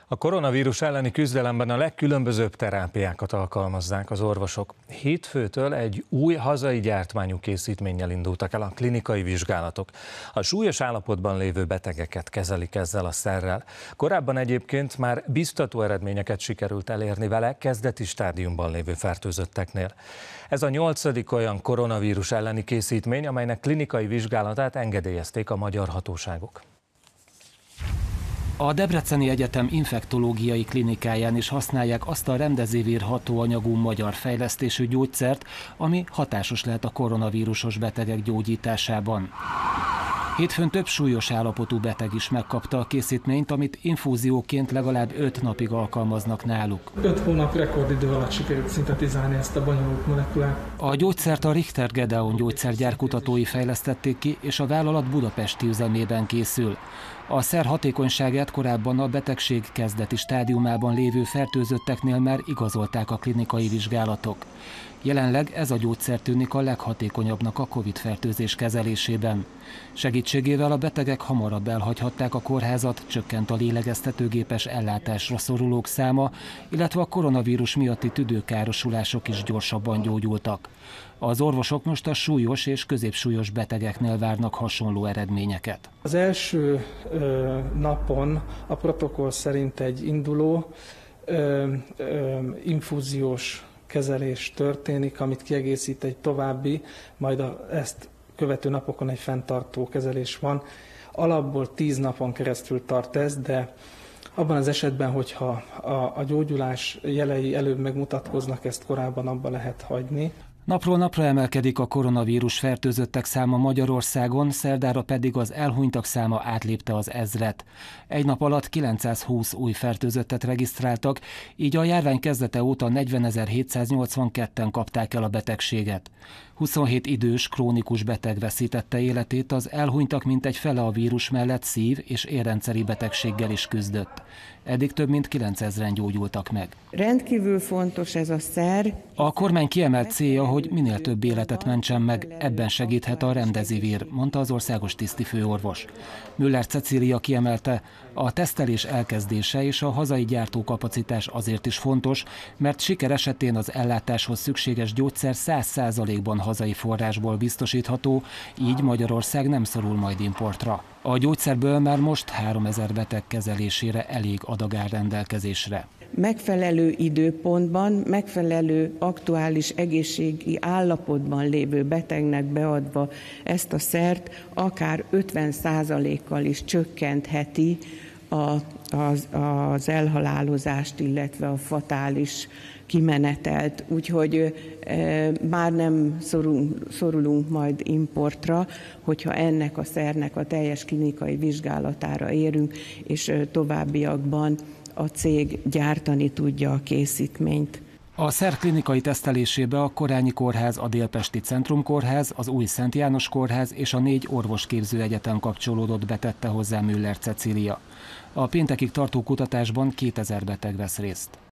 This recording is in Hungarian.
A koronavírus elleni küzdelemben a legkülönbözőbb terápiákat alkalmazzák az orvosok. Hétfőtől egy új hazai gyártmányú készítménnyel indultak el a klinikai vizsgálatok. A súlyos állapotban lévő betegeket kezelik ezzel a szerrel. Korábban egyébként már biztató eredményeket sikerült elérni vele kezdeti stádiumban lévő fertőzötteknél. Ez a 8. olyan koronavírus elleni készítmény, amelynek klinikai vizsgálatát engedélyezték a magyar hatóságok. A Debreceni Egyetem infektológiai klinikáján is használják azt a remdesivir hatóanyagú magyar fejlesztésű gyógyszert, ami hatásos lehet a koronavírusos betegek gyógyításában. Hétfőn több súlyos állapotú beteg is megkapta a készítményt, amit infúzióként legalább 5 napig alkalmaznak náluk. 5 hónap rekordidő alatt sikerült szintetizálni ezt a bonyolult molekulát. A gyógyszert a Richter Gedeon gyógyszergyár kutatói fejlesztették ki, és a vállalat budapesti üzemében készül. A szer hatékonyságát korábban a betegség kezdeti stádiumában lévő fertőzötteknél már igazolták a klinikai vizsgálatok. Jelenleg ez a gyógyszer tűnik a leghatékonyabbnak a Covid-fertőzés kezelésében. Segítségével a betegek hamarabb elhagyhatták a kórházat, csökkent a lélegeztetőgépes ellátásra szorulók száma, illetve a koronavírus miatti tüdőkárosulások is gyorsabban gyógyultak. Az orvosok most a súlyos és középsúlyos betegeknél várnak hasonló eredményeket. Az első napon a protokoll szerint egy induló infúziós kezelés történik, amit kiegészít egy további, majd ezt követő napokon egy fenntartó kezelés van. Alapból 10 napon keresztül tart ez, de abban az esetben, hogyha a gyógyulás jelei előbb megmutatkoznak, ezt korábban abba lehet hagyni. Napról napra emelkedik a koronavírus fertőzöttek száma Magyarországon, szerdára pedig az elhunytak száma átlépte az 1000-et. Egy nap alatt 920 új fertőzöttet regisztráltak, így a járvány kezdete óta 40.782-en kapták el a betegséget. 27 idős, krónikus beteg veszítette életét, az elhunytak mintegy fele a vírus mellett szív- és érrendszeri betegséggel is küzdött. Eddig több mint 9000-en gyógyultak meg. Rendkívül fontos ez a szer. A kormány kiemelt célja, hogy minél több életet mentsen meg, ebben segíthet a remdesivir, mondta az országos tisztifőorvos. Müller Cecília kiemelte, a tesztelés elkezdése és a hazai gyártókapacitás azért is fontos, mert siker esetén az ellátáshoz szükséges gyógyszer 100%-ban hazai forrásból biztosítható, így Magyarország nem szorul majd importra. A gyógyszerből már most 3000 beteg kezelésére elég adag áll rendelkezésre. Megfelelő időpontban, megfelelő aktuális egészségi állapotban lévő betegnek beadva ezt a szert, akár 50%-kal is csökkentheti az elhalálozást, illetve a fatális kimenetelt. Úgyhogy már nem szorulunk majd importra, hogyha ennek a szernek a teljes klinikai vizsgálatára érünk, és továbbiakban a cég gyártani tudja a készítményt. A szer klinikai tesztelésébe a Korányi Kórház, a Délpesti Centrumkórház, az Új Szent János Kórház és a 4 orvosképző egyetem kapcsolódott be, tette hozzá Müller Cecília. A péntekig tartó kutatásban 2000 beteg vesz részt.